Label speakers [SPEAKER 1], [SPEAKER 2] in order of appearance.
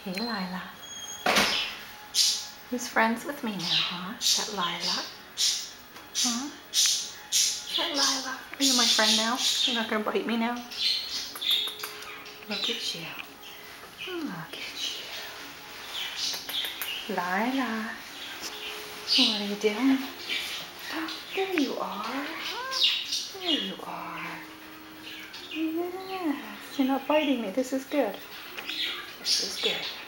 [SPEAKER 1] Hey, Lila. Who's friends with me now, huh? Is that Lila? Huh? Is that Lila? Are you my friend now? You're not gonna bite me now? Look at you. Look at you. Lila. What are you doing? There you are. There you are. Yes. You're not biting me. This is good. This is good.